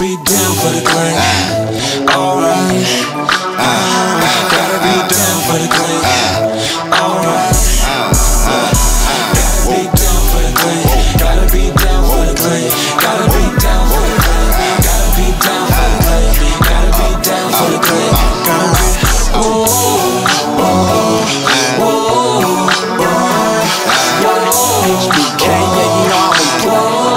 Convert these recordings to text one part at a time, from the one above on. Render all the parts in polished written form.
be down for the clan. Alright. Gotta be down for the clan. Alright. Gotta be down for the clan. Gotta be down for the clan. Gotta be down for the clan. Gotta be down for the clan. Gotta be down for the clan. Gotta be. HBK, yeah, you know how we do.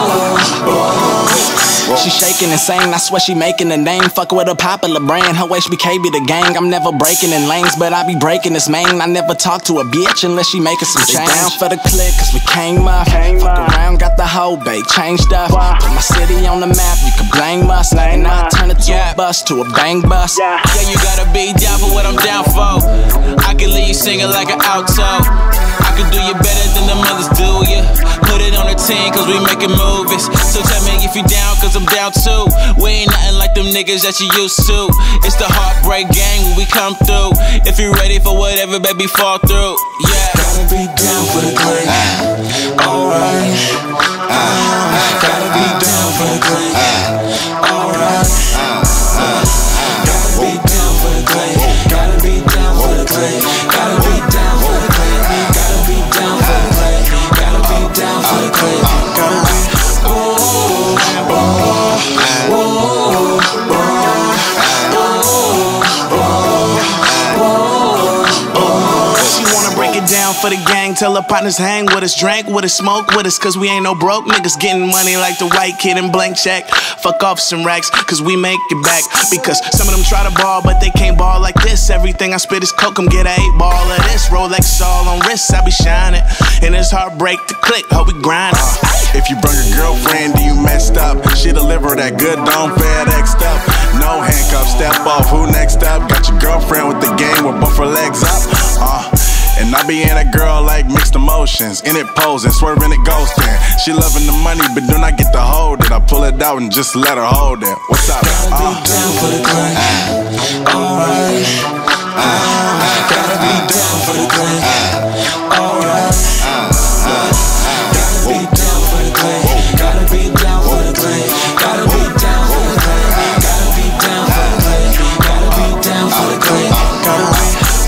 She shaking and saying, I swear she making a name. Fuck with a popular brand, her HBK be the gang. I'm never breaking in lanes, but I be breaking this main. I never talk to a bitch unless she making some change. Down for the click, cause we came up. Fuck around, got the whole bay changed up. Put my city on the map, you can blame us. And I turn it to a bus, to a bang bus. Yeah, you gotta be down for what I'm down for. I can leave you singing like an alto. I can do you better than the mothers do, yeah. Put it on the 10 cause we making movies. So tell me if you down cause I'm down too. We ain't nothing like them niggas that you used to. It's the heartbreak gang when we come through. If you ready for whatever, baby, fall through. Yeah. Gotta be down for the clan. Alright. Gotta be down for the clan. Alright. Gotta be down for the clan. Gotta be down for the clan. Gotta be down for the clan. Gotta be down for the clan. Gotta be down for the clan. Gotta be. Down for the gang, tell her partners hang with us, drank with us, smoke with us, cause we ain't no broke niggas getting money like the white kid in blank check. Fuck off some racks, cause we make it back. Because some of them try to ball, but they can't ball like this. Everything I spit is coke, come get a 8 ball of this. Rolex all on wrists, I be shining. And it's heartbreak to click, hope we grind. If you bring a girlfriend, then you messed up. She deliver that good, don't FedEx up. No handcuffs, step off, who next up? Got your girlfriend with the game with both her legs up. And I be in a girl like mixed emotions. In it posing, swerving it ghosting. She loving the money, but do not get to hold it. I pull it out and just let her hold it. What's up? Gotta be down for the clan. Alright. Gotta be down for the clan. Alright. Gotta be down for the clan. Gotta be down for the clan. Gotta be down for the clan. Gotta be down for the clan. Gotta be down for the clan. Gotta be.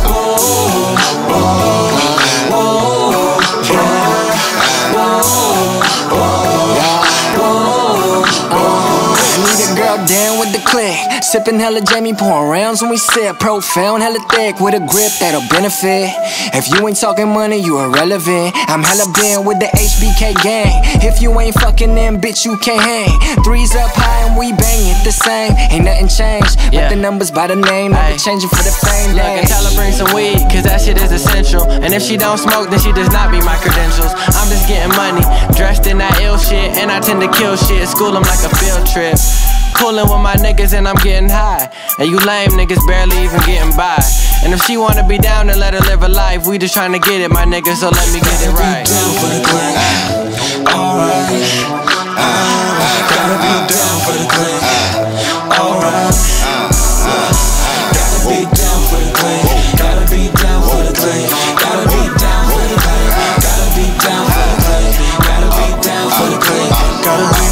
Down with the click, sipping hella Jamie, pouring rounds when we sip. Profound, hella thick, with a grip that'll benefit. If you ain't talking money, you irrelevant. I'm hella been with the HBK gang. If you ain't fucking them, bitch, you can't hang. 3's up high and we bang it the same. Ain't nothing changed, but the numbers by the name. Never changing for the fame. Look, and tell her bring some weed, cause that shit is essential. And if she don't smoke, then she does not be my credentials. I'm just getting money, dressed in that ill shit. And I tend to kill shit, school them like a field trip. Coolin' with my niggas and I'm getting high. And you lame niggas barely even getting by. And if she wanna be down, then let her live her life. We just tryna get it, my nigga, so let me get it right. Gotta be down for the clan. Alright. Gotta be down for the clan. Alright. Gotta be down for the clan. Gotta be down for the clan. Gotta be down for the clan. Gotta be down for the clan. Gotta be down for the clan. Gotta be.